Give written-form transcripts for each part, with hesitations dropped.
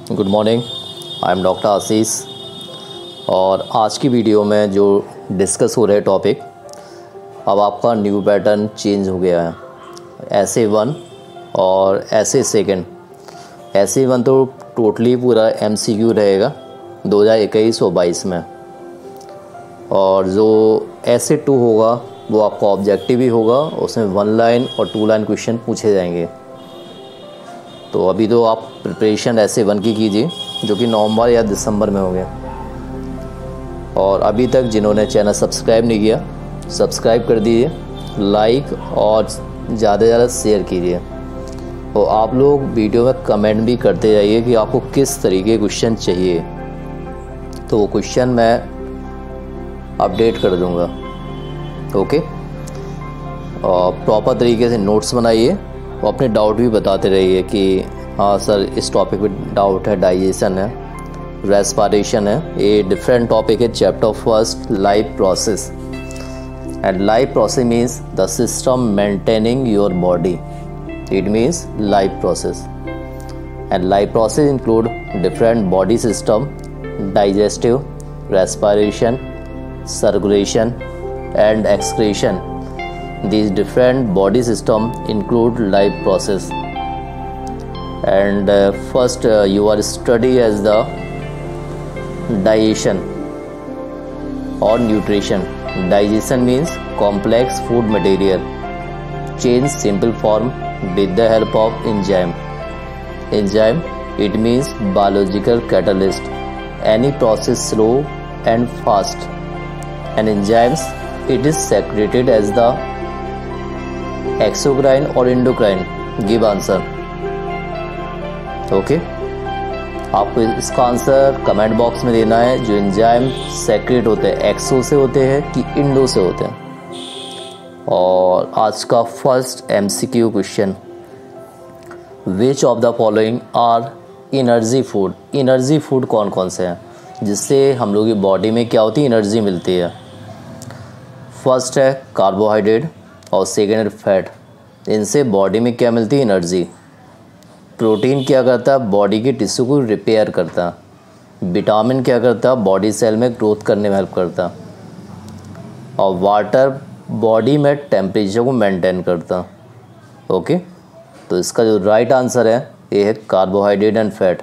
Good morning. I am doctor Ashish और आज की वीडियो में जो डिस्कस हो रहे टॉपिक, अब आपका न्यू पैटर्न चेंज हो गया है। ऐसे 1 और ऐसे सेकंड। ऐसे 1 तो टोटली पूरा MCQ रहेगा 2021 और 22 में, और जो ऐसे 2 होगा वो आपका ऑब्जेक्टिव ही होगा। उसमें 1 लाइन और 2 लाइन क्वेश्चन पूछे जाएंगे। तो अभी तो आप प्रिपरेशन ऐसे 1 की कीजिए जो कि नवंबर या दिसंबर में हो गया। और अभी तक जिन्होंने चैनल सब्सक्राइब नहीं किया, सब्सक्राइब कर दीजिए, लाइक और ज़्यादा से ज़्यादा शेयर कीजिए। और आप लोग वीडियो में कमेंट भी करते जाइए कि आपको किस तरीके क्वेश्चन चाहिए, तो वो क्वेश्चन मैं अपडेट कर दूंगा। ओके, और प्रॉपर तरीके से नोट्स बनाइए और अपने डाउट भी बताते रहिए कि हाँ सर इस टॉपिक पे डाउट है, डाइजेशन है, रेस्पिरेशन है। ये डिफरेंट टॉपिक है। Chapter first, life process. And life process means the system maintaining your body. It means life process. And life process include different body system, digestive, respiration, circulation and excretion. These different body system include life process. And first you are study as the digestion or nutrition. Digestion means complex food material change simple form with the help of enzyme. Enzyme, it means biological catalyst. Any process slow and fast. And enzymes, it is secreted as the exocrine or endocrine. Give answer. Okay, आपको इसका answer comment box में देना है। जो enzyme secret होते हैं, एक्सो से होते हैं कि इंडो से होते हैं। और आज का first MCQ question, which of the following are energy food. Energy food कौन कौन से हैं जिससे हम लोग की बॉडी में क्या होती है, एनर्जी मिलती है। फर्स्ट है कार्बोहाइड्रेट और सेकेंड है फैट। इनसे बॉडी में क्या मिलती है, एनर्जी। प्रोटीन क्या करता है, बॉडी की टिश्यू को रिपेयर करता है। विटामिन क्या करता है, बॉडी सेल में ग्रोथ करने में हेल्प करता है। और वाटर बॉडी में टेम्परेचर को मेंटेन करता है। ओके, तो इसका जो राइट आंसर है ये है carbohydrate and fat.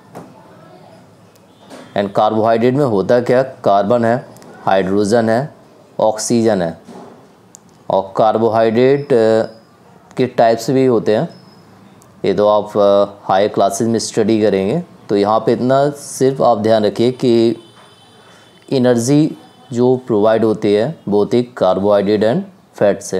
And carbohydrate में होता क्या, कार्बन है, हाइड्रोजन है, ऑक्सीजन है। और कार्बोहाइड्रेट के टाइप्स भी होते हैं, ये तो आप हायर क्लासेस में स्टडी करेंगे। तो यहाँ पे इतना सिर्फ आप ध्यान रखिए कि एनर्जी जो प्रोवाइड होती है वो होती है कार्बोहाइड्रेट एंड फैट से।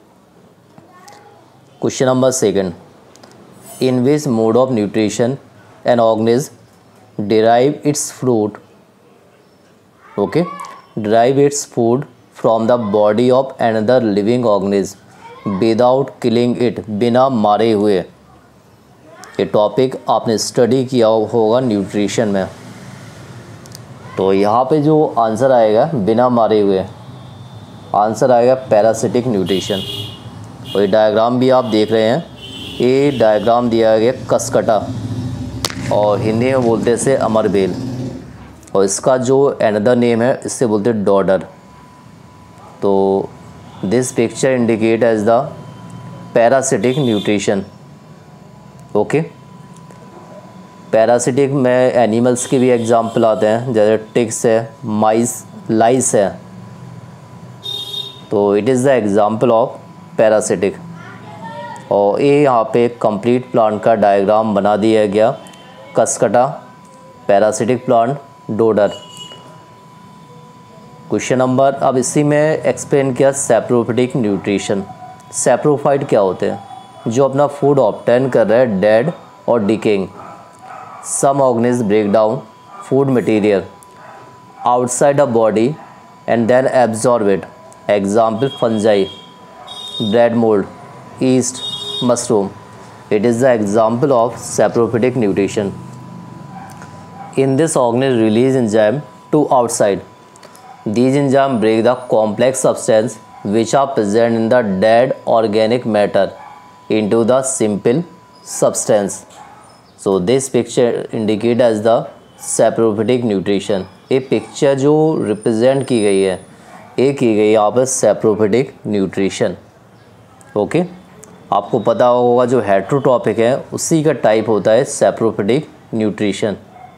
Question number second, in which mode of nutrition an organism derive its fruit. Okay, derive its food from the body of another living organism without killing it. बिना मारे हुए। ये टॉपिक आपने study किया होगा nutrition में। तो यहाँ पे जो आंसर आएगा बिना मारे हुए, आंसर आएगा पैरासिटिक न्यूट्रिशन। और ये डायग्राम भी आप देख रहे हैं, ये डायग्राम दिया गया कसकटा, और हिंदी में बोलते हैं इसे अमरबेल। और इसका जो अनदर नेम है इससे बोलते हैं डॉडर। तो this picture indicate as the parasitic nutrition. Okay, parasitic में एनिमल्स के भी एग्जाम्पल आते हैं, जैसे टिक्स है, माइस, लाइस है। तो it is the example of parasitic. और ये यहाँ पे कंप्लीट प्लांट का डायग्राम बना दिया गया। Cuscuta, parasitic plant, dodder. Question number, अब इसी में एक्सप्लेन किया सैप्रोफिटिक न्यूट्रिशन। सैप्रोफाइट क्या होते हैं, जो अपना फूड ऑब्टेन कर रहे हैं डेड और decaying. Some organism break down food material outside the body and then absorb it. Example fungi, bread mould, yeast, mushroom. It is the example of saprophytic nutrition. In this organism release enzyme to outside. These enzymes break the complex substance which are present in the dead organic matter into the simple substance. So this picture indicate as the saprophytic nutrition. ये picture जो represent की गई है ये की गई यहाँ पर सैप्रोफिटिक न्यूट्रिशन। ओके, आपको पता होगा जो हेट्रोट्रॉपिक है उसी का टाइप होता है saprophytic nutrition.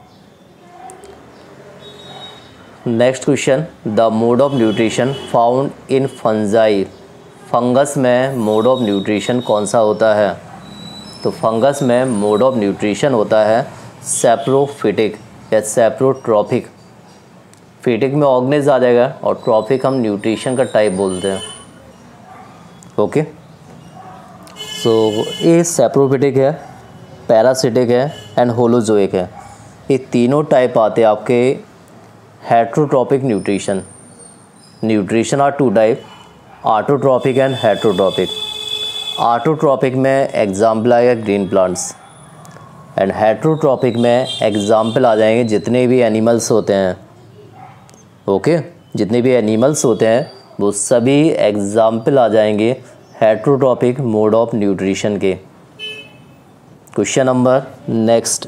Next question, the mode of nutrition found in fungi. Fungus में मोड ऑफ न्यूट्रिशन कौन सा होता है? तो फंगस में मोड ऑफ न्यूट्रिशन होता है सैप्रोफिटिक या सैप्रोट्रॉपिक। फिटिक में ऑर्गेनिज आ जाएगा और ट्रॉपिक हम न्यूट्रिशन का टाइप बोलते हैं। ओके, सो ये सैप्रोफिटिक है, पैरासिटिक है एंड होलोजोइक है। ये तीनों टाइप आते हैं आपके heterotrophic nutrition. Nutrition are two type, autotrophic and heterotrophic. Autotrophic में एग्जाम्पल आएगा ग्रीन प्लांट्स एंड हेट्रोट्रॉपिक में एग्जाम्पल आ जाएंगे जितने भी एनिमल्स होते हैं। ओके, जितने भी एनिमल्स होते हैं वो सभी एग्जाम्पल आ जाएंगे हेट्रोट्रॉपिक मोड ऑफ न्यूट्रिशन के। Question number next,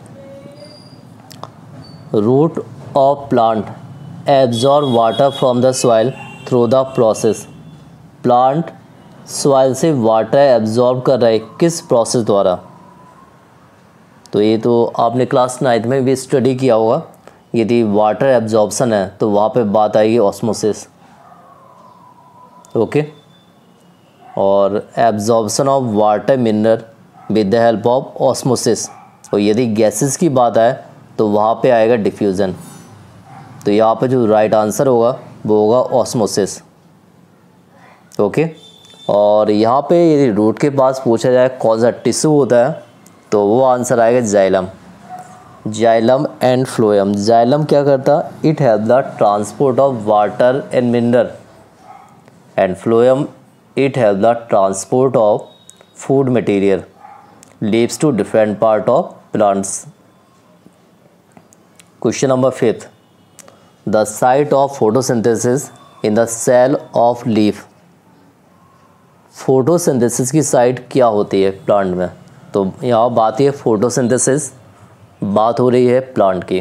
root of plant absorb water from the soil through the process. Plant soil से वाटर एब्जॉर्ब कर रहा है किस प्रोसेस द्वारा? तो ये तो आपने क्लास 9 में भी स्टडी किया होगा। यदि वाटर एब्जॉर्प्शन है तो वहाँ पे बात आएगी ऑस्मोसिस। ओके, और absorption of water mineral with the help of osmosis. और यदि गैसेस की बात आए तो वहाँ पे आएगा डिफ्यूज़न। तो यहाँ पे जो राइट आंसर होगा वो होगा ऑस्मोसिस। ओके, और यहाँ पे यदि रूट के पास पूछा जाए कौन सा टिश्यू होता है तो वो आंसर आएगा xylem. Xylem and phloem. Xylem क्या करता है? It help the transport of water and mineral and phloem it help the transport of food material leaves to different part of plants. Question number 5, the site of photosynthesis in the cell of leaf. Photosynthesis की site क्या होती है plant में? तो यहाँ बात है photosynthesis, बात हो रही है प्लांट की।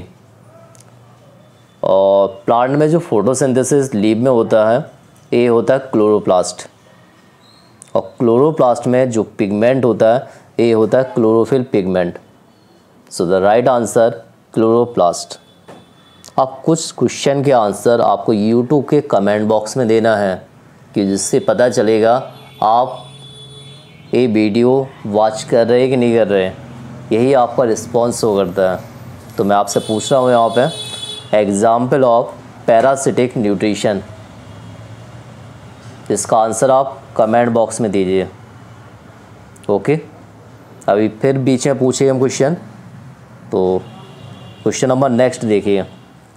और प्लांट में जो फोटोसिंथेसिस लीफ में होता है ये होता है क्लोरोप्लास्ट। और क्लोरोप्लास्ट में जो पिगमेंट होता है ये होता है chlorophyll pigment. So the right answer chloroplast. अब कुछ क्वेश्चन के आंसर आपको यूट्यूब के कमेंट बॉक्स में देना है कि जिससे पता चलेगा आप ये वीडियो वॉच कर रहे हैं कि नहीं कर रहे हैं। यही आपका रिस्पॉन्स हो करता है। तो मैं आपसे पूछ रहा हूँ यहाँ पे एग्जाम्पल ऑफ पैरासिटिक न्यूट्रिशन। इसका आंसर आप कमेंट बॉक्स में दीजिए। ओके, अभी फिर बीच में पूछिए हम क्वेश्चन। तो क्वेश्चन नंबर नेक्स्ट देखिए,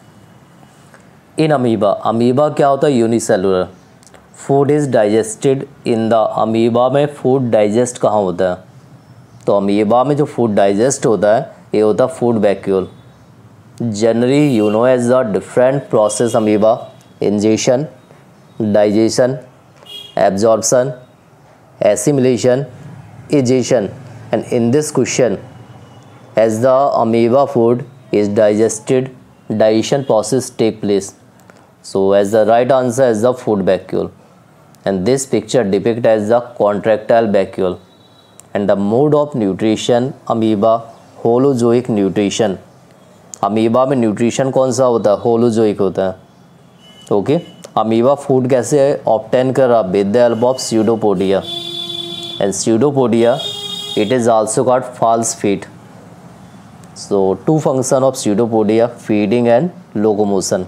इन अमीबा। अमीबा क्या होता है? Unicellular. Food is digested in the. Amoeba में फूड डाइजेस्ट कहाँ होता है? तो अमीबा में जो फूड डाइजेस्ट होता है ये होता है food vacuole. Generally you know as the different process amoeba: ingestion, digestion, absorption, assimilation, egestion. And in this question as the amoeba food is digested, digestion process take place. So as the right answer is the food vacuole, and this picture depict as the contractile vacuole. And the mode of nutrition amoeba holozoic nutrition. Amoeba में nutrition कौन सा होता है? Holozoic होता है। Okay, amoeba food कैसे obtain कर रहा? With the help of pseudopodia. And pseudopodia it is also called false feet. So two function of pseudopodia: feeding and locomotion.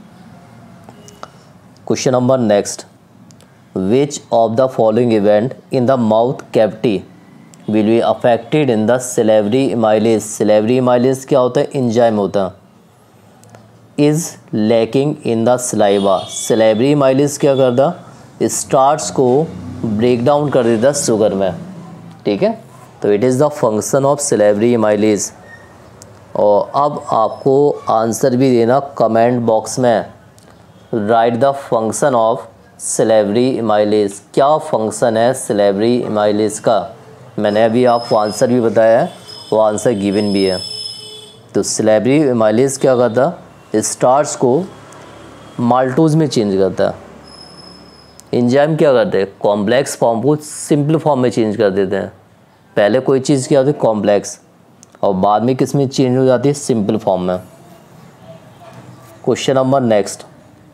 Question number next, which of the following event in the mouth cavity will be affected in the salivary amylase? Salivary amylase क्या होता है? Enzyme होता है। is lacking in the saliva. salivary amylase क्या करता? Starch को break down कर देता शुगर में। ठीक है, तो it is the function of salivary amylase। और अब आपको आंसर भी देना कमेंट बॉक्स में। Write the function of salivary amylase। क्या फंक्शन है salivary amylase का? मैंने अभी आपको आंसर भी बताया है वो आंसर गिवन भी है। तो सिलेब्री एमाइलेज क्या करता है, स्टार्च को माल्टोज में चेंज करता है। एंजाइम क्या करते हैं, कॉम्प्लेक्स फॉर्म को सिंपल फॉर्म में चेंज कर देते हैं। पहले कोई चीज़ क्या होती है, कॉम्प्लेक्स, और बाद में किस में चेंज हो जाती है, सिंपल फॉर्म में। Question number next,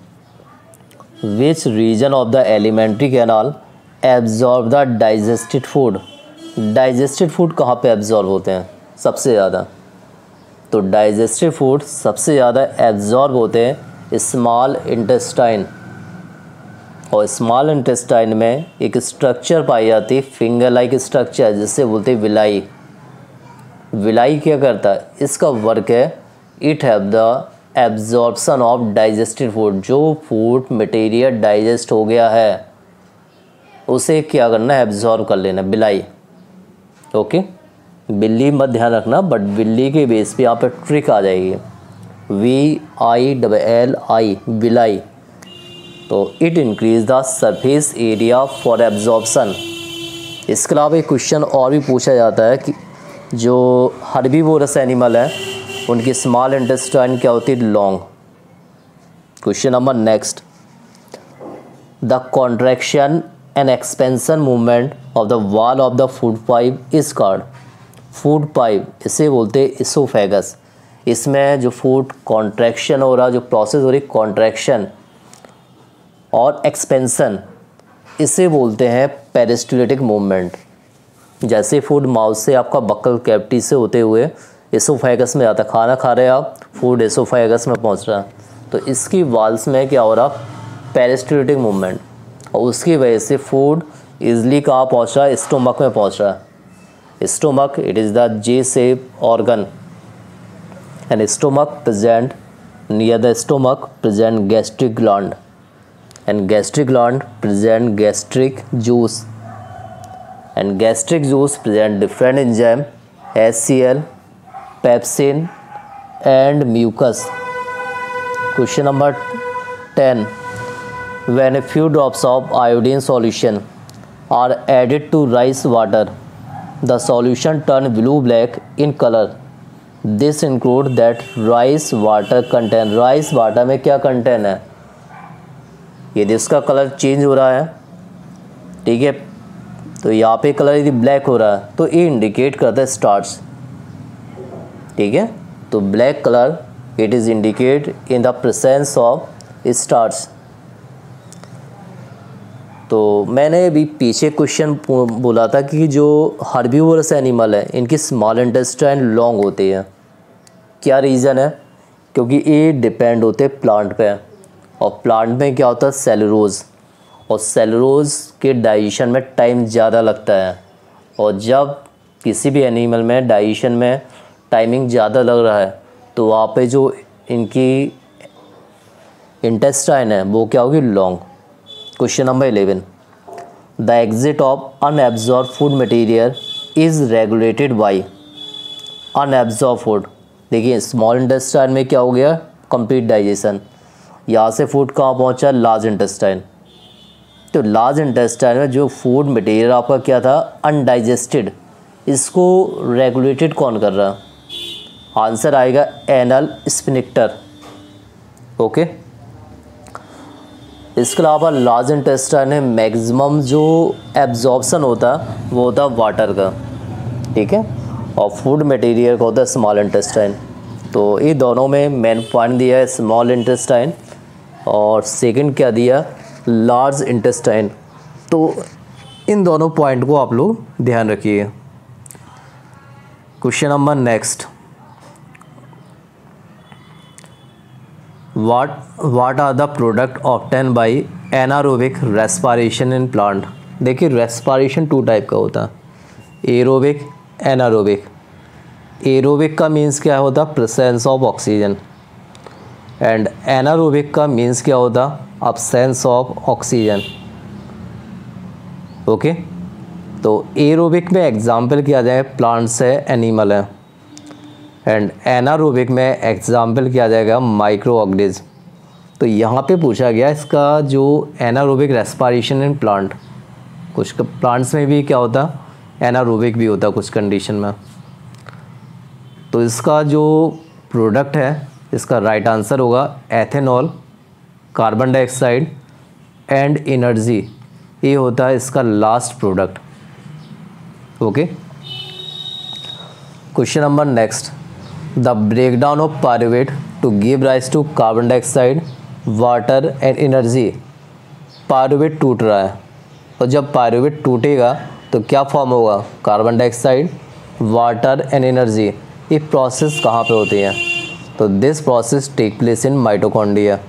which region of the alimentary canal absorb the digested food. Digested food कहाँ पे एब्जॉर्ब होते हैं सबसे ज़्यादा, तो डाइजेस्टेड फूड सबसे ज़्यादा एब्जॉर्ब होते हैं स्मॉल इंटेस्टाइन, और स्मॉल इंटेस्टाइन में एक स्ट्रक्चर पाई जाती है, फिंगर लाइक स्ट्रक्चर, जिससे बोलते हैं विलाई। विलाई क्या करता है, इसका वर्क है it have the absorption of digested food. जो फूड मटेरियल डाइजेस्ट हो गया है उसे क्या करना है, एब्जॉर्ब कर लेना, बिलाई। ओके, बिल्ली मत ध्यान रखना, बट बिल्ली के बेस पे यहाँ पे ट्रिक आ जाएगी, VILLI, बिलाई। तो it increase the surface area for absorption. इसके अलावा एक क्वेश्चन और भी पूछा जाता है कि जो हर्बीवोरस एनिमल है उनकी स्मॉल इंटेस्टाइन क्या होती है, long. Question number next, the contraction and expansion movement of the wall of the food pipe is called. Food pipe इसे बोलते हैं इसोफेगस। इसमें जो फूड कॉन्ट्रैक्शन हो रहा, जो प्रोसेस हो रही कॉन्ट्रैक्शन और एक्सपेंशन, इसे बोलते हैं पेरिस्टोलिटिक मूवमेंट। जैसे फूड माउथ से आपका बक्कल कैविटी से होते हुए इसोफेगस में आता, खाना खा रहे हैं आप, फूड इसोफेगस में पहुंच रहा है, तो इसकी वाल्स में क्या हो रहा, पेरिस्टोलिटिक मूवमेंट, और उसकी वजह से फूड इजली कहाँ पहुंच रहा है, स्टोमक में पहुंच रहा है। Stomach, it is the J shape organ, and stomach present, near the stomach present gastric gland, and gastric gland present gastric juice, and gastric juice present different enzyme HCl, pepsin and mucus. Question number 10, when a few drops of iodine solution are added to rice water, the solution turn blue black in color. This include that rice water contain, rice water में क्या contain है, यदि इसका colour change हो रहा है, ठीक है, तो यहाँ पे कलर यदि ब्लैक हो रहा है तो ये इंडिकेट करता है स्टार्च, ठीक है। तो black colour it is indicate in the presence of starch. तो मैंने अभी पीछे क्वेश्चन बोला था कि जो हर्बीवोरस एनिमल है इनकी स्मॉल इंटेस्टाइन लॉन्ग होती है। क्या रीज़न है, क्योंकि ये डिपेंड होते हैं प्लांट पे, और प्लांट में क्या होता है, सेलुलोज, और सेलुलोज के डाइजेशन में टाइम ज़्यादा लगता है, और जब किसी भी एनिमल में डाइजेशन में टाइमिंग ज़्यादा लग रहा है तो वहाँ पे जो इनकी इंटेस्टाइन है वो क्या होगी, long. Question number 11, the exit of unabsorbed food material is regulated by. Unabsorbed food, देखिए स्मॉल इंटेस्टाइन में क्या हो गया, कंप्लीट डाइजेशन, यहाँ से फूड कहाँ पहुँचा, लार्ज इंटेस्टाइन। तो लार्ज इंटेस्टाइन में जो फूड मटेरियल आपका क्या था, अनडाइजेस्टेड, इसको रेगुलेटेड कौन कर रहा है, आंसर आएगा एनल स्फिंक्टर। ओके, इसके अलावा लार्ज इंटेस्टाइन में मैक्सिमम जो एब्जॉर्प्शन होता है वो होता है वाटर का, ठीक है, और फूड मटेरियल का होता है स्मॉल इंटेस्टाइन। तो ये दोनों में मेन पॉइंट दिया है स्मॉल इंटेस्टाइन, और सेकंड क्या दिया, लार्ज इंटेस्टाइन। तो इन दोनों पॉइंट को आप लोग ध्यान रखिए। Question number next, what are the product obtain by anaerobic respiration in plant. देखिए रेस्पिरेशन टू टाइप का होता है, एरोबिक, एनारोबिक। एरोबिक का मीन्स क्या होता, presence of oxygen, and anaerobic का मीन्स क्या होता, अब्सेंस ऑफ ऑक्सीजन। ओके, तो एरोबिक में एग्जाम्पल किया जाए प्लांट्स है, एनिमल है, एंड एनारोबिक में एग्जाम्पल किया जाएगा माइक्रो ऑर्गेनिज्म। तो यहाँ पे पूछा गया इसका जो एनारोबिक रेस्पिरेशन इन प्लांट, कुछ प्लांट्स में भी क्या होता, एनारोबिक भी होता कुछ कंडीशन में। तो इसका जो प्रोडक्ट है, इसका राइट आंसर होगा ethanol, carbon dioxide and energy. ये होता है इसका last product. Okay, question number next, the breakdown of pyruvate to give rise to carbon dioxide, water and energy. Pyruvate टूट रहा है, और जब पायरुवेट टूटेगा तो क्या फॉर्म होगा? Carbon dioxide, water and energy. ये प्रोसेस कहाँ पे होती है? तो this process take place in mitochondria.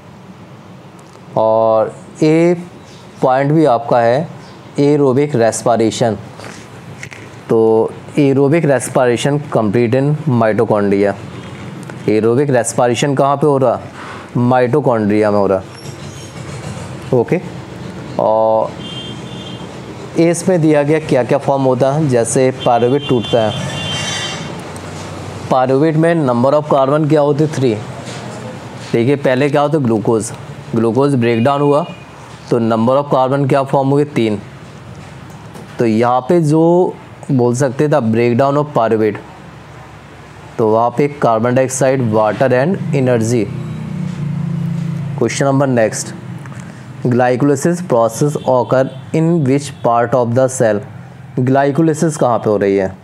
और ये पॉइंट भी आपका है एरोबिक रेस्पिरेशन। तो aerobic respiration complete in mitochondria. Aerobic respiration कहाँ पे हो रहा? माइटोकॉन्ड्रिया में हो रहा। ओके, और इसमें दिया गया क्या क्या फॉर्म होता है। जैसे पायरुवेट टूटता है, पायरुवेट में नंबर ऑफ कार्बन क्या होते? 3। देखिए पहले क्या होता? ग्लूकोज। ग्लूकोज ब्रेकडाउन हुआ तो नंबर ऑफ कार्बन क्या फॉर्म हुए? 3। तो यहाँ पे जो बोल सकते थे ब्रेकडाउन ऑफ पायरुवेट, तो वहाँ पे carbon dioxide, water and energy. Question number next, glycolysis process occur in which part of the cell. Glycolysis कहाँ पे हो रही है?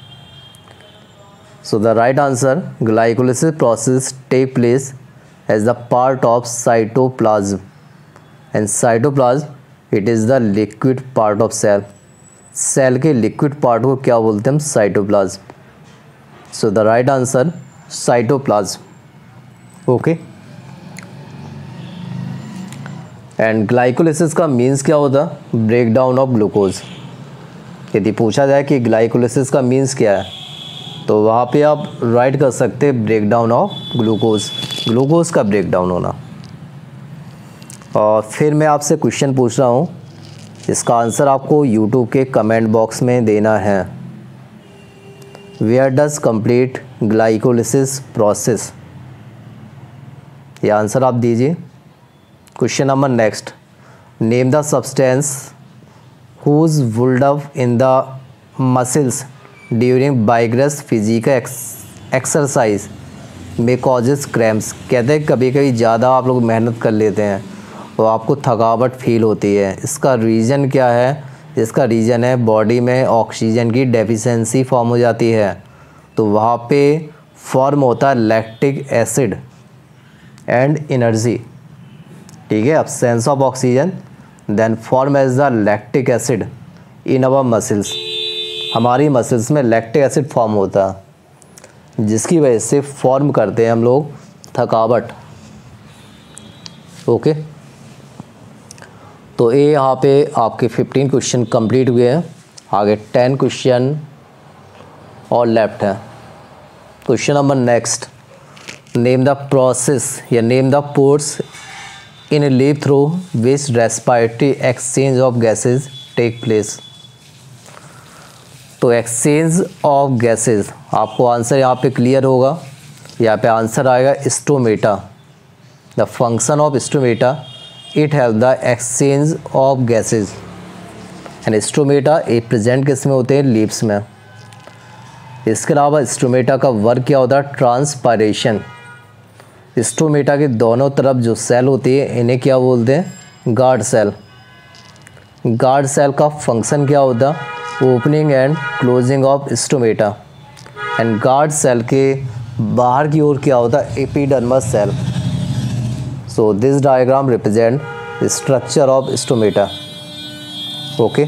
So the right answer, glycolysis process take place as the part of cytoplasm, and cytoplasm it is the liquid part of cell. Cell के liquid part को क्या बोलते हैं हम? Cytoplasm. So the right answer cytoplasm. Okay, and glycolysis का means क्या होता? Breakdown of glucose. यदि पूछा जाए कि ग्लाइकोलाइसिस का मीन्स क्या है, तो वहाँ पे आप राइट कर सकते हैं ब्रेकडाउन ऑफ ग्लूकोज, ग्लूकोज का ब्रेकडाउन होना। और फिर मैं आपसे क्वेश्चन पूछ रहा हूँ, इसका आंसर आपको यूट्यूब के कमेंट बॉक्स में देना है। Where does complete glycolysis process? ये आंसर आप दीजिए। Question number next, name the substance whose buildup in the muscles during vigorous physical exercise में कॉजेस क्रैम्प्स। कहते हैं कभी कभी ज़्यादा आप लोग मेहनत कर लेते हैं तो आपको थकावट फील होती है। इसका रीज़न क्या है? इसका रीज़न है बॉडी में ऑक्सीजन की डेफिशिएंसी फॉर्म हो जाती है, तो वहाँ पे फॉर्म होता है लैक्टिक एसिड एंड एनर्जी। ठीक है, absence of oxygen then form as the lactic acid in our muscles. हमारी मसल्स में लैक्टिक एसिड फॉर्म होता है, जिसकी वजह से फॉर्म करते हैं हम लोग थकावट। ओके, तो ये यहाँ पे आपके 15 क्वेश्चन कंप्लीट हुए हैं। आगे 10 क्वेश्चन और लेफ्ट है। Question number next, name the process या name the pores in a leave through which respiratory exchange of gases take place. तो एक्सचेंज ऑफ गैसेज, आपको आंसर यहाँ पे क्लियर होगा। यहाँ पे आंसर आएगा stomata. The function of stomata, it help the exchange of gases, and stomata a present किस में होते हैं? लीव्स में। इसके अलावा स्टोमेटा का वर्क क्या होता है? ट्रांसपायरेशन। स्टोमेटा के दोनों तरफ जो सेल होती है इन्हें क्या बोलते हैं? Guard cell. गार्ड सेल का फंक्शन क्या होता है? Opening and closing of stomata. And guard cell के बाहर की ओर क्या होता है? Epidermis cell. So this diagram represent the structure of stomata. Okay,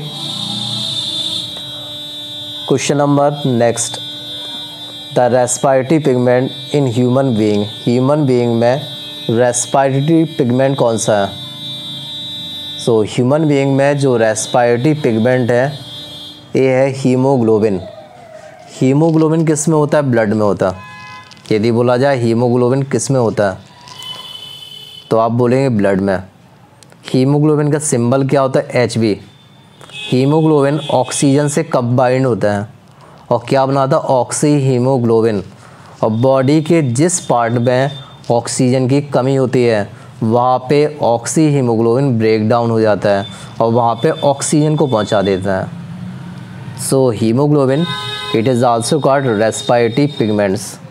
question number next, the respiratory pigment in human being. Human being में रेस्पिरेटरी पिगमेंट कौन सा है? सो ह्यूमन बीइंग में जो रेस्पिरेटरी पिगमेंट है ये है हीमोग्लोबिन। हीमोग्लोबिन किस में होता है? ब्लड में होता है। यदि बोला जाए हीमोग्लोबिन किस में होता है, तो आप बोलेंगे ब्लड में। हीमोग्लोबिन का सिंबल क्या होता है? Hb। हीमोग्लोबिन ऑक्सीजन से कब बाइंड होता है और क्या बनाता है? Oxy haemoglobin. और बॉडी के जिस पार्ट में ऑक्सीजन की कमी होती है वहाँ पे ऑक्सी हीमोग्लोबिन ब्रेक डाउन हो जाता है और वहाँ पे ऑक्सीजन को पहुँचा देता है। So haemoglobin it is also called respiratory pigments.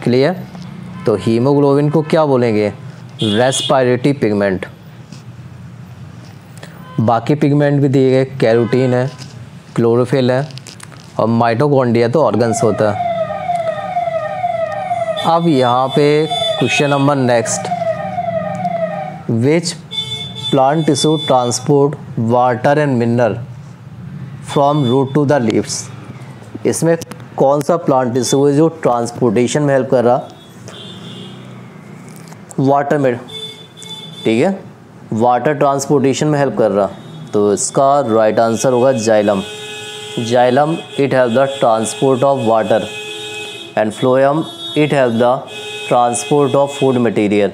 Clear. तो हीमोग्लोबिन को क्या बोलेंगे, रेस्पिरेटरी पिगमेंट। बाकी पिगमेंट भी दिए गए, कैरोटीन है, क्लोरोफिल है और माइटोकॉन्ड्रिया तो ऑर्गन्स होता है। अब यहाँ पे question number next, which plant tissue transport water and mineral from root to the leaves. इसमें कौन सा प्लांट टिश्यू है जो ट्रांसपोर्टेशन में हेल्प कर रहा, वाटर में, ठीक है, वाटर ट्रांसपोर्टेशन में हेल्प कर रहा। तो इसका राइट आंसर होगा xylem. Xylem it help the transport of water and phloem it help the transport of food material.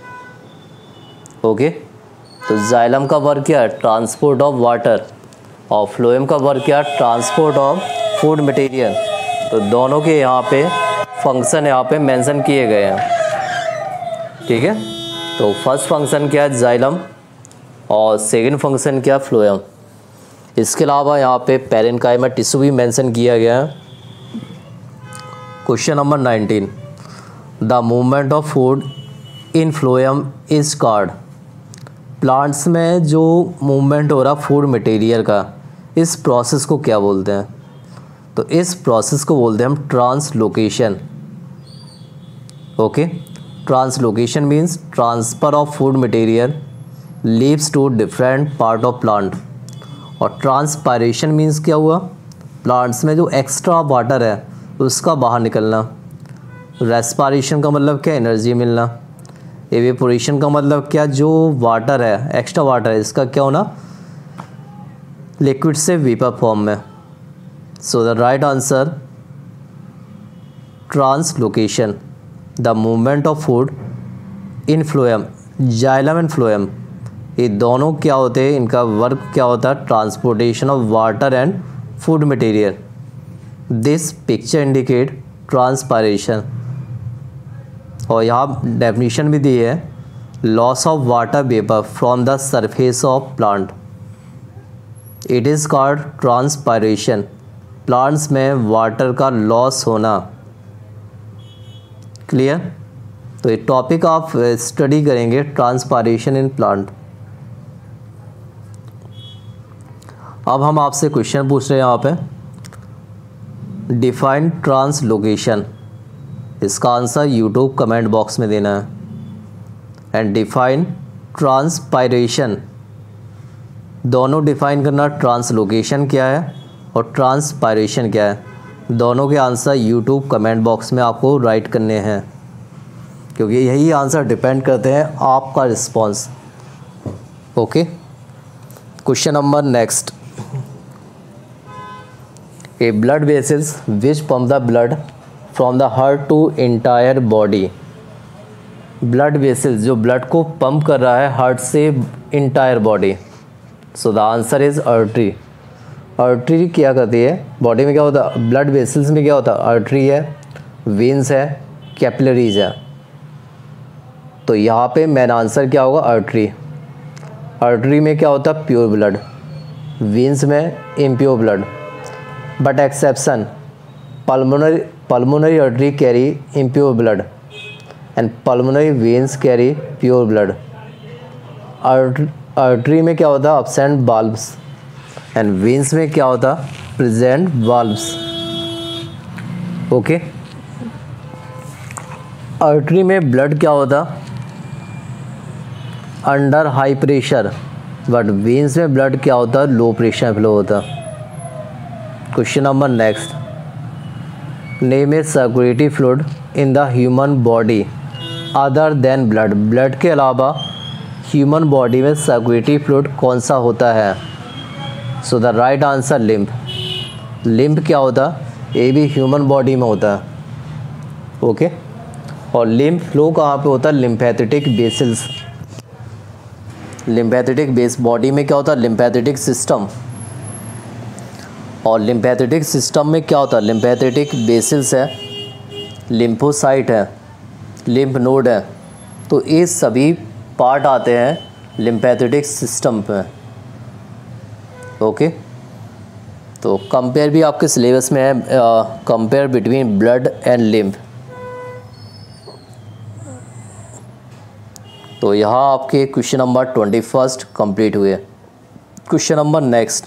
Okay, तो जाइलम का वर्क क्या है, ट्रांसपोर्ट ऑफ वाटर, और फ्लोएम का वर्क क्या है, ट्रांसपोर्ट ऑफ फूड मटेरियल। तो दोनों के यहाँ पे फंक्शन यहाँ पे मेंशन किए गए हैं, ठीक है। तो फर्स्ट फंक्शन क्या है, जाइलम, और सेकंड फंक्शन क्या, फ्लोएम। इसके अलावा यहाँ पे पैरेन्काइमा टिश्यू भी मेंशन किया गया है। Question number 19, the movement of food in phloem is called. Plants में जो मूवमेंट हो रहा फूड मटेरियल का, इस प्रोसेस को क्या बोलते हैं, तो इस प्रोसेस को बोलते हैं हम translocation. Okay, translocation means transfer of food material leaves to different part of plant. और ट्रांसपायरेशन मीन्स क्या हुआ, प्लांट्स में जो एक्स्ट्रा वाटर है उसका बाहर निकलना। रेस्पिरेशन का मतलब क्या, एनर्जी मिलना। एवेपोरेशन का मतलब क्या, जो वाटर है, एक्स्ट्रा वाटर है, इसका क्या होना, लिक्विड से वेपर फॉर्म में। So the right answer translocation, the movement of food in phloem. Xylem and phloem ये दोनों क्या होते हैं, इनका वर्क क्या होता है, transportation of water and food material. This picture indicate transpiration. और यहाँ डेफिनेशन भी दी है, loss of water vapour from the surface of plant, it is called transpiration. Plants में वाटर का लॉस होना। क्लियर। तो ये टॉपिक आप स्टडी करेंगे, ट्रांसपायरेशन इन प्लांट। अब हम आपसे क्वेश्चन पूछ रहे हैं यहाँ पे, डिफाइन ट्रांसलोकेशन। इसका आंसर यूट्यूब कमेंट बॉक्स में देना है। एंड डिफाइन ट्रांसपायरेशन, दोनों डिफाइन करना, ट्रांसलोकेशन क्या है और ट्रांसपायरेशन क्या है, दोनों के आंसर यूट्यूब कमेंट बॉक्स में आपको राइट करने हैं, क्योंकि यही आंसर डिपेंड करते हैं आपका response. Okay, question number next, a blood vessels which pump the blood from the heart to entire body. Blood vessels जो ब्लड को पंप कर रहा है हार्ट से entire body. So the answer is artery. Artery क्या करती है, body में क्या होता है, ब्लड वेसल्स में क्या होता है, आर्टरी है, वेन्स है, कैपिलरीज है। तो यहाँ पे मेन आंसर क्या होगा, आर्टरी। आर्टरी में क्या होता है, प्योर ब्लड, वेन्स में impure blood. But exception, pulmonary artery carry impure blood and pulmonary veins carry pure blood. Artery में क्या होता है, एब्सेंट वाल्व्स, एंड वेन्स में क्या होता, प्रेजेंट वाल्व्स। ओके, आर्टरी में ब्लड क्या होता, under high pressure, but veins में ब्लड क्या होता, लो प्रेशर फ्लो होता। Question number next, name a circulatory fluid in the human body other than blood. Blood के अलावा ह्यूमन बॉडी में सर्कुलेटरी फ्लूइड कौन सा होता है। So the right answer lymph. Lymph क्या होता, ये भी ह्यूमन बॉडी में होता है। ओके, और लिम्फ फ्लो कहाँ पे होता है, lymphatic vessels. Lymphatic base body में क्या होता है, लिम्फेटिक सिस्टम। और लिम्फेटिक सिस्टम में क्या होता है, लिम्फेटिक बेसिल्स है, लिम्फोसाइट है, लिम्फ नोड है। तो ये सभी पार्ट आते हैं लिम्फेटिक सिस्टम पे। ओके, तो कंपेयर भी आपके सिलेबस में है, compare between blood and lymph. तो यहाँ आपके क्वेश्चन नंबर 21 कंप्लीट हुए। Question number next,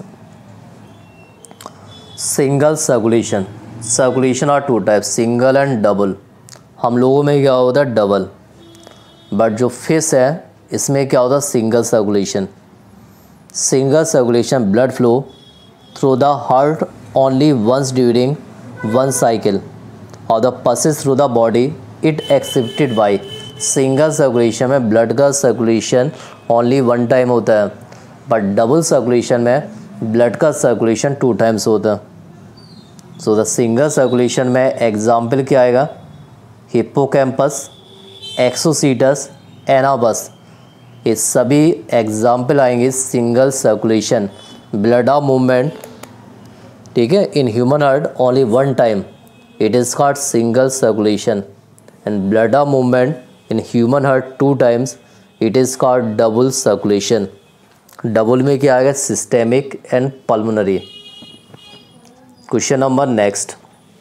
single circulation. Circulation are two type, single and double. हम लोगों में क्या होता है डबल, बट जो फिश है इसमें क्या होता है single circulation. Single circulation blood flow through the heart only once during one cycle और the passes through the body it excepted by. Single circulation में ब्लड का सर्कुलेशन ओनली वन टाइम होता है, बट डबल सर्कुलेशन में blood का circulation 2 times होता है। So the single circulation में एग्जाम्पल क्या आएगा, हिप्पोकैम्पस, एक्सोसीटस, एनाबस, ये सभी एग्जाम्पल आएंगे single circulation. Blood of movement, ठीक है, in human heart only one time, it is called single circulation. And blood of movement in human heart 2 times, it is called double circulation. Double में क्या आएगा systemic and pulmonary. Question number next,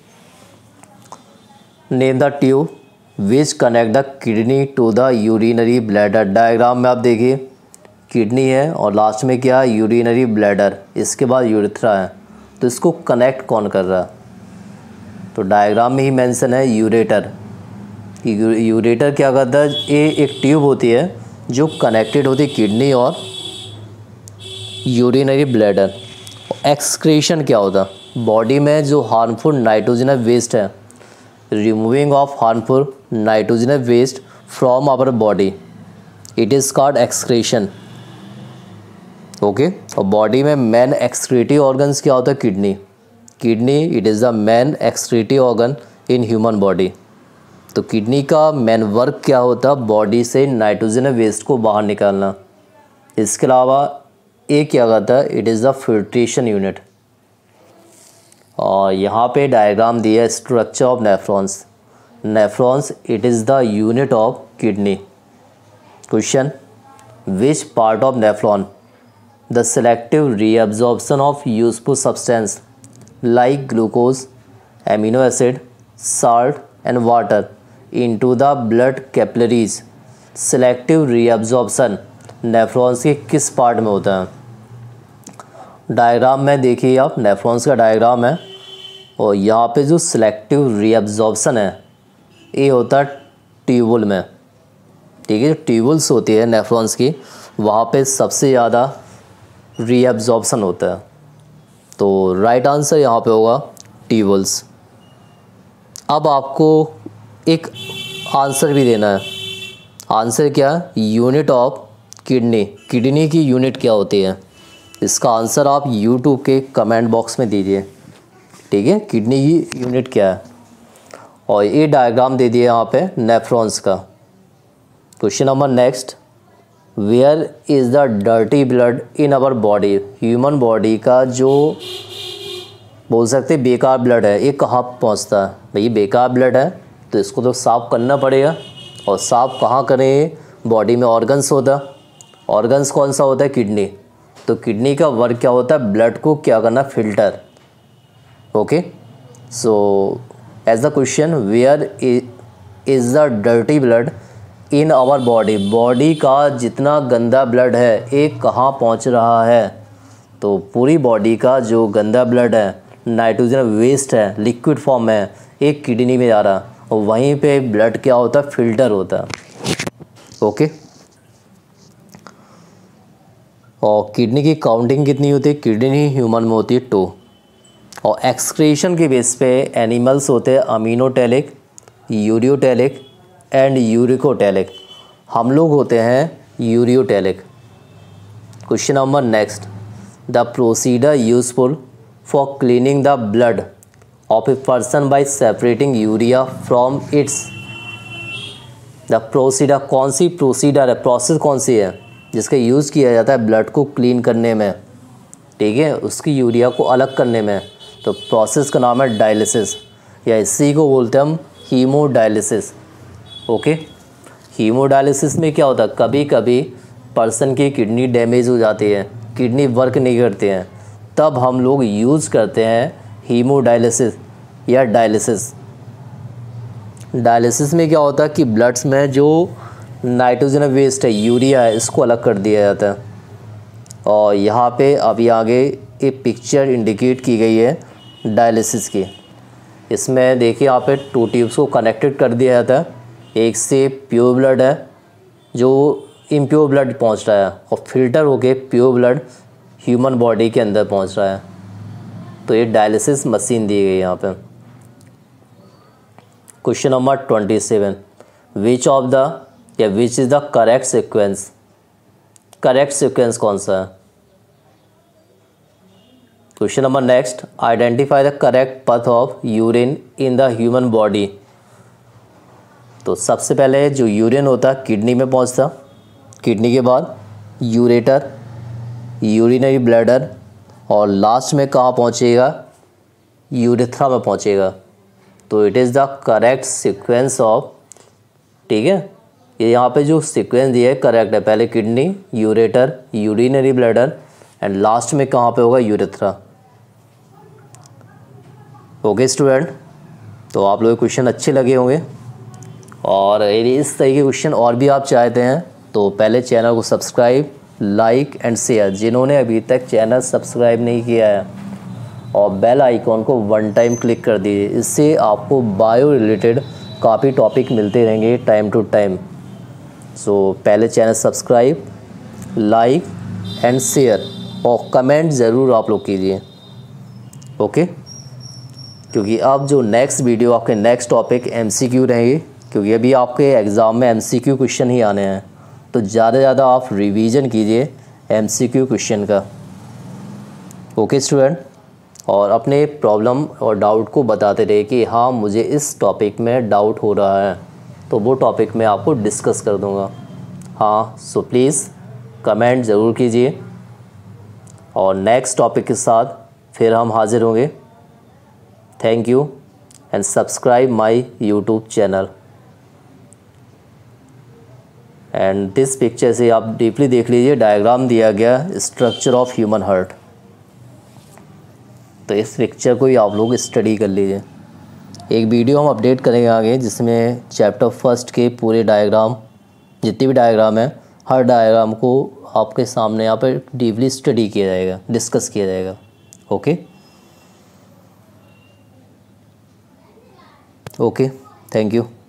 name the tube which connect the kidney to the urinary bladder. Diagram में आप देखिए kidney है और last में क्या है यूरिनरी ब्लैडर, इसके बाद यूरेथ्रा है, तो इसको कनेक्ट कौन कर रहा है, तो डायग्राम में ही मेंशन है यूरेटर। यूरेटर क्या करता है, ये एक ट्यूब होती है जो कनेक्टेड होती है किडनी और यूरिनरी ब्लैडर। एक्सक्रीशन क्या होता है, बॉडी में जो हार्मफुल नाइट्रोजनस वेस्ट है, removing of harmful nitrogenous waste from our body, it is called excretion. Okay, और बॉडी में मेन एक्सक्रीटिव ऑर्गन्स क्या होता है, kidney. Kidney it is the main excretive organ in human body. तो kidney का main work क्या होता है, बॉडी से नाइट्रोजन वेस्ट को बाहर निकालना। इसके अलावा ये क्या करता है, it is the filtration unit. और यहाँ पे डायग्राम दिया है structure of nephrons. Nephrons it is the unit of kidney. Question, which part of nephron the selective reabsorption of useful substance like glucose, amino acid, salt and water into the blood capillaries. Selective reabsorption nephrons के किस part में होता है। Diagram में देखिए आप, nephrons का diagram है और यहाँ पे जो सेलेक्टिव रीअब्जॉर्प्शन है ये होता है ट्यूबुल में, ठीक है। ट्यूबुल्स होती है नेफ्रॉन्स की, वहाँ पे सबसे ज़्यादा रीअब्जॉर्प्शन होता है। तो राइट आंसर यहाँ पे होगा ट्यूबुल्स। अब आपको एक आंसर भी देना है। आंसर क्या, यूनिट ऑफ किडनी। किडनी की यूनिट क्या होती है, इसका आंसर आप यूट्यूब के कमेंट बॉक्स में दीजिए, ठीक है। किडनी की यूनिट क्या है, और ये डायग्राम दे दिए यहाँ पे नेफ्रॉन्स का। Question number next, where is the dirty blood in our body. Human body का जो बोल सकते बेकार ब्लड है ये कहाँ पहुँचता है, भाई बेकार ब्लड है तो इसको तो साफ़ करना पड़ेगा। और साफ़ कहाँ करें, बॉडी में ऑर्गन्स होता है। ऑर्गन्स कौन सा होता है, किडनी। तो किडनी का वर्क क्या होता है, ब्लड को क्या करना, filter. Okay, so as the question, where is the dirty blood in our body. Body का जितना गंदा ब्लड है ये कहाँ पहुँच रहा है, तो पूरी बॉडी का जो गंदा ब्लड है, नाइट्रोजन वेस्ट है, लिक्विड फॉर्म है, एक किडनी में जा रहा है और वहीं पे ब्लड क्या होता है, फिल्टर होता है। ओके, और किडनी की काउंटिंग कितनी होती है, किडनी ह्यूमन में होती है 2। और एक्सक्रीशन के बेस पे एनिमल्स होते हैं अमीनोटैलिक, यूरियोटैलिक एंड यूरिकोटैलिक। हम लोग होते हैं ureotelic. Question number next, the procedure useful for cleaning the blood of a person by separating urea from its. The procedure, कौन सी प्रोसीजर है, प्रोसेस कौन सी है जिसका यूज़ किया जाता है ब्लड को क्लीन करने में, ठीक है, उसकी यूरिया को अलग करने में। तो प्रोसेस का नाम है डायलिसिस, या इसी को बोलते हैं हम हीमोडायलिसिस। ओके, हीमोडायलिसिस में क्या होता है, कभी कभी पर्सन की किडनी डैमेज हो जाती है, किडनी वर्क नहीं करते हैं, तब हम लोग यूज़ करते हैं हीमोडायलिसिस या डायलिसिस। डायलिसिस में क्या होता है कि ब्लड्स में जो नाइट्रोजन वेस्ट है, यूरिया है, इसको अलग कर दिया जाता है। और यहाँ पे अभी आगे एक पिक्चर इंडिकेट की गई है डायलिसिस की। इसमें देखिए यहाँ पे 2 ट्यूब्स को कनेक्टेड कर दिया जाता है। एक से प्योर ब्लड है जो इम्प्योर ब्लड पहुँच रहा है, और फिल्टर होके प्योर ब्लड ह्यूमन बॉडी के अंदर पहुँच रहा है। तो ये डायलिसिस मशीन दी गई है यहाँ पे। Question number 27, which is the correct sequence. Correct sequence कौन सा है? Question number next, identify the correct path of urine in the human body. तो सबसे पहले जो यूरिन होता है किडनी में पहुंचता, किडनी के बाद यूरेटर, यूरिनरी ब्लैडर, और लास्ट में कहाँ पहुंचेगा? यूरेथ्रा में पहुंचेगा। तो it is the correct sequence of, ठीक है, ये यहाँ पे जो सीक्वेंस दिया है करेक्ट है। पहले kidney, ureter, urinary bladder, and last में कहाँ पे होगा? यूरेथ्रा। ओके स्टूडेंट, तो आप लोग क्वेश्चन अच्छे लगे होंगे, और यदि इस तरह के क्वेश्चन और भी आप चाहते हैं तो पहले चैनल को सब्सक्राइब, लाइक एंड शेयर, जिन्होंने अभी तक चैनल सब्सक्राइब नहीं किया है, और बेल आइकॉन को 1 टाइम क्लिक कर दीजिए। इससे आपको बायो रिलेटेड काफ़ी टॉपिक मिलते रहेंगे टाइम टू टाइम। सो पहले channel subscribe, like and share, और कमेंट ज़रूर आप लोग कीजिए। ओके, क्योंकि अब जो नेक्स्ट वीडियो आपके नेक्स्ट टॉपिक MCQ रहेंगे, क्योंकि अभी आपके एग्ज़ाम में MCQ क्वेश्चन ही आने हैं। तो ज़्यादा से ज़्यादा आप रिवीजन कीजिए MCQ क्वेश्चन का। ओके स्टूडेंट, और अपने प्रॉब्लम और डाउट को बताते रहे कि हाँ मुझे इस टॉपिक में डाउट हो रहा है, तो वो टॉपिक मैं आपको डिस्कस कर दूँगा। हाँ, सो प्लीज़ कमेंट ज़रूर कीजिए, और नेक्स्ट टॉपिक के साथ फिर हम हाज़िर होंगे। Thank you and subscribe my YouTube channel. And this picture से आप डीपली देख लीजिए, डायग्राम दिया गया स्ट्रक्चर ऑफ ह्यूमन हार्ट। तो इस पिक्चर को ही आप लोग स्टडी कर लीजिए। एक वीडियो हम अपडेट करेंगे आगे, जिसमें चैप्टर 1 के पूरे डायग्राम, जितने भी डायग्राम हैं, हर डायग्राम को आपके सामने यहाँ पर डीपली स्टडी किया जाएगा, डिस्कस किया जाएगा। Okay okay, thank you.